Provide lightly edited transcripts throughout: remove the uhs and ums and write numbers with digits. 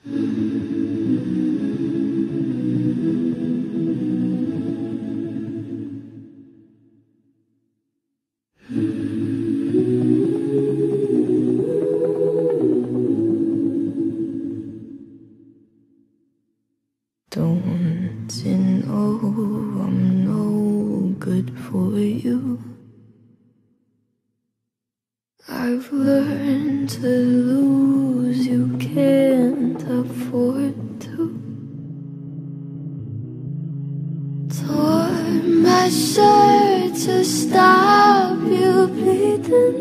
Don't you know I'm no good for you? I've learned to lose, you can't afford to. Tore my shirt to stop you bleeding,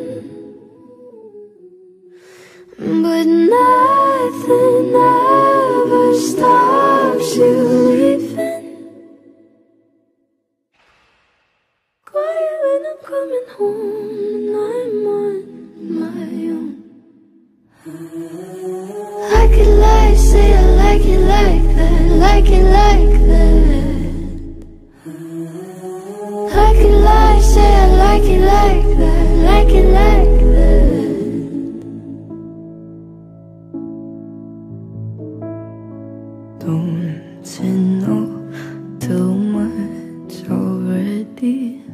but nothing ever stops you leaving. Quiet when I'm coming home and I'm on my own. I could lie, say I like it like that, like it like that. I could lie, say I like it like that, like it like that. Don't you know too much already?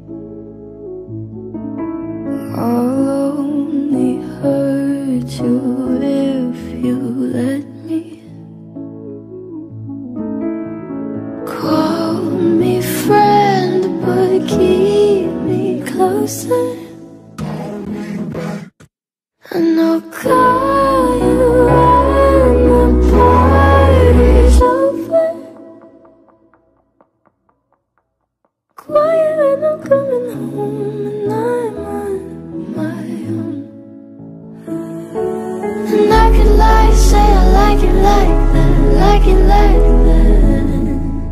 I'll only hurt you if you let me. Call me friend, but keep me closer. And I'll call you when the party's over. Quiet when I'm coming home and I'm on my own. And I could lie, say I like it like that, like it like that.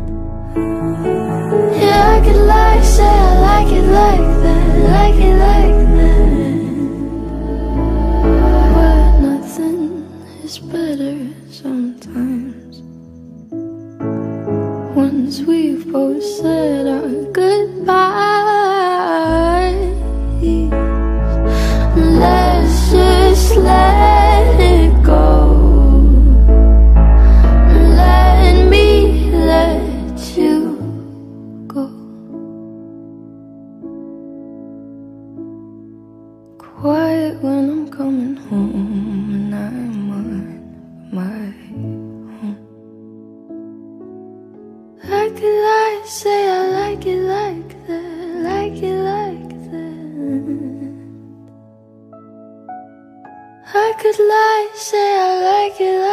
Yeah, I could lie, say I like it like that, like it like that. But nothing is better sometimes. Once we've both said our goodbyes, let's just let it go. Let me let you go. Quiet when I'm coming home and I'm on my own. I could lie, say I like it like that, like it like that. I could lie, say I like it